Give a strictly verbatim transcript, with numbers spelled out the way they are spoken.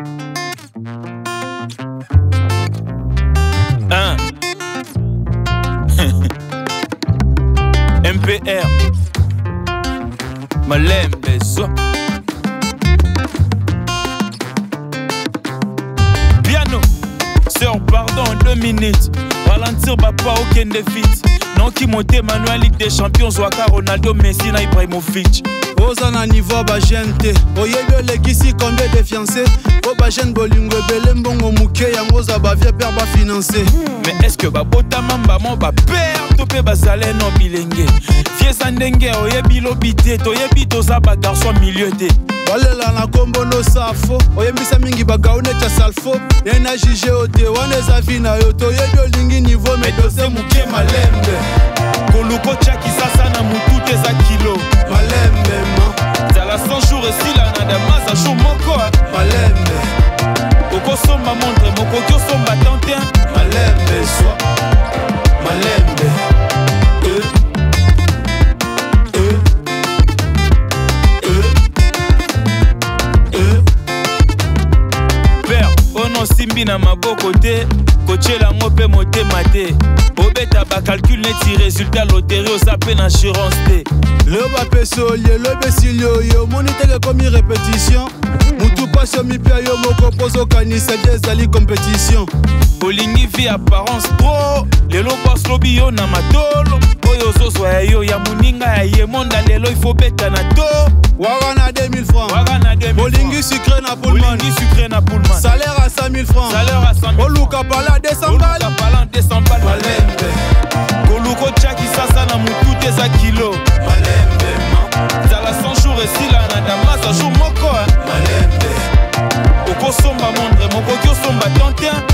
Hein? M P R Malembe so Piano Sœur pardon deux minutes Ralentir bah pas aucun défi Non qui monte Manuel Ligue des Champions Zouaka Ronaldo Messi na Ibrahimovic Ozana niveau ba gente Oyebe legisi combien de fiancés O ba jeune bolingo bele mbongo muke yango za ba vie père ba financer. Mais est-ce que ba bota mamba mon ba père topé ba salé no bilenge Fie sandenge oyebi lobité toyebi toza ba garçon milieu de Balela na kombo no safo oyembisa mingi ba gaune cha salfo Yena jige ote wane za vina yo toyebi olingi niveau mais dose muke malembe Koluko chaki sasa na mutu teza kilo Malembe ma Zala cent jours et la nada maza jour moko Malembe Oko somba montre moko kyo somba tantin Malembe soi Malembe euh. Euh. Euh. Euh. Père, ono simbi na maboko te Kochela ngope motema te Obeta ba calcul neti résultat loterie osape na assurance te Le ba peso lié le besilio yo monitege komi répétition Mutu passe mi pia yo moko pozo kanisa desali compétition Olingi vie apparence trop Lelo boss lobby yo na matolo Oyo zozo ya yo ya muninga ya ye monda lelo il faut beta na to Waga na deux mille francs Waga na deux mille francs Olingi sucré na Pullman Olingi sucré na Pullman Salaire à cinq mille francs Salaire à cent mille Oluka pala deux cents balles Oluka pala deux cents balles Malembe Koluko chaki sasa na mutu teza kilo Malembe ma Zala cent jours et si la nada maza jour moko Malembe Oko somba mondre moko kyo somba tantin